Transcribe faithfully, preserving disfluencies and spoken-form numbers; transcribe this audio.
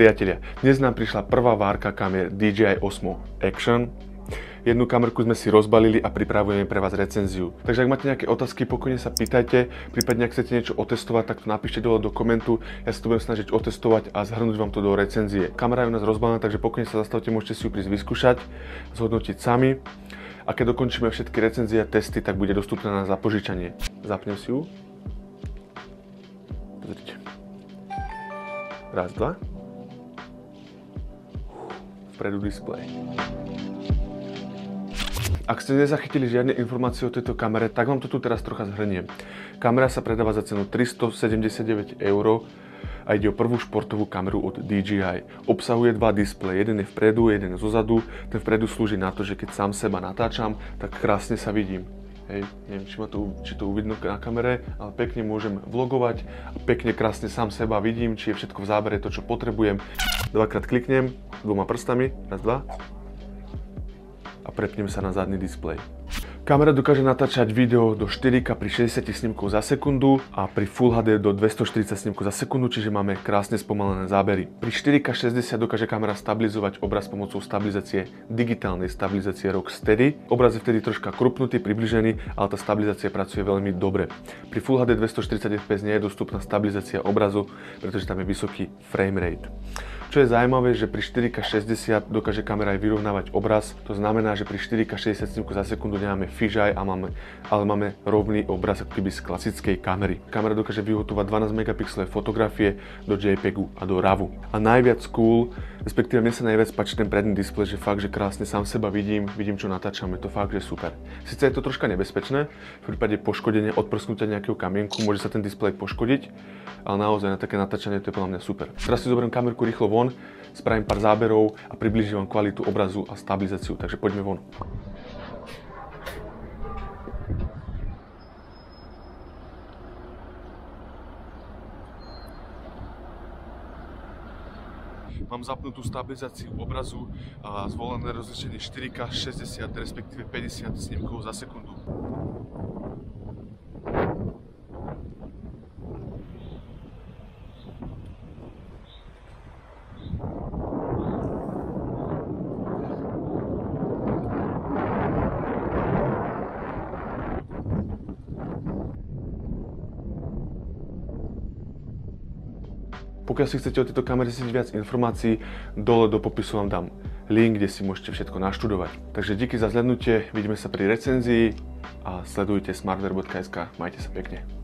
Priatelia, dnes nám prišla prvá várka kamier dé jé í osmo Action. Jednu kamerku sme si rozbalili a pripravujeme pre vás recenziu. Takže ak máte nejaké otázky, pokojne sa pýtajte, prípadne ak chcete niečo otestovať, tak to napíšte dole do komentu. Ja sa to budem snažiť otestovať a zhrnúť vám to do recenzie. Kamera je u nás rozbalená, takže pokojne sa zastavte, môžete si ju prísť vyskúšať, zhodnotiť sami. A keď dokončíme všetky recenzie a testy, tak bude dostupná na zapožičanie. Zapnem si ju. Pozrite. Raz, dva. Vpredu displej. Ak ste nezachytili žiadne informácie o tejto kamere, tak vám to tu teraz trocha zhrniem. Kamera sa predáva za cenu tristosedemdesiatdeväť eur a ide o prvú športovú kameru od dé jé í. Obsahuje dva displeje, jeden je vpredu, jeden je zozadu. Ten vpredu slúži na to, že keď sám seba natáčam, tak krásne sa vidím. Hej, neviem, či, ma to, či to uvidno na kamere, ale pekne môžem vlogovať a pekne krásne sám seba vidím, či je všetko v zábere to, čo potrebujem. Dvakrát kliknem dvoma prstami, raz, dva a prepnem sa na zadný displej. Kamera dokáže natáčať video do štyri ká pri šesťdesiat snímkov za sekundu a pri Full há dé do dvestoštyridsať snímkov za sekundu, čiže máme krásne spomalené zábery. Pri štyri ká šesťdesiat dokáže kamera stabilizovať obraz pomocou stabilizácie digitálnej stabilizácie Rocksteady. Obraz je vtedy troška krupnutý, približený, ale tá stabilizácia pracuje veľmi dobre. Pri Full há dé dvestoštyridsať ef pé es nie je dostupná stabilizácia obrazu, pretože tam je vysoký frame rate. Čo je zaujímavé, že pri štyri ká šesťdesiat dokáže kamera aj vyrovnávať obraz. To znamená, že pri štyri ká šesťdesiat snímkov za sekundu nemáme fisheye, a máme, ale máme rovný obraz ako keby z klasickej kamery. Kamera dokáže vyhotovať dvanásť megapixelové fotografie do JPEGu a do ravu. A najviac cool, respektíve mne sa najviac páči ten predný displej, že fakt, že krásne sám seba vidím, vidím čo natáčam, je to fakt, že super. Sice je to troška nebezpečné, v prípade poškodenia, odprsknutia nejakého kamienku, môže sa ten displej poškodiť, ale naozaj na také natáčanie to je podľa mňa super. Teraz si zoberiem kamerku rýchlo von, spravím pár záberov a približím vám kvalitu obrazu a stabilizáciu, takže poďme von. Mám zapnutú stabilizáciu obrazu a zvolené rozlišenie štyri ká šesťdesiat, respektíve päťdesiat snímkov za sekundu. Pokiaľ si chcete o tejto kamere zistiť viac informácií, dole do popisu vám dám link, kde si môžete všetko naštudovať. Takže díky za zhľadnutie, vidíme sa pri recenzii a sledujte smartwear bodka es ká. Majte sa pekne.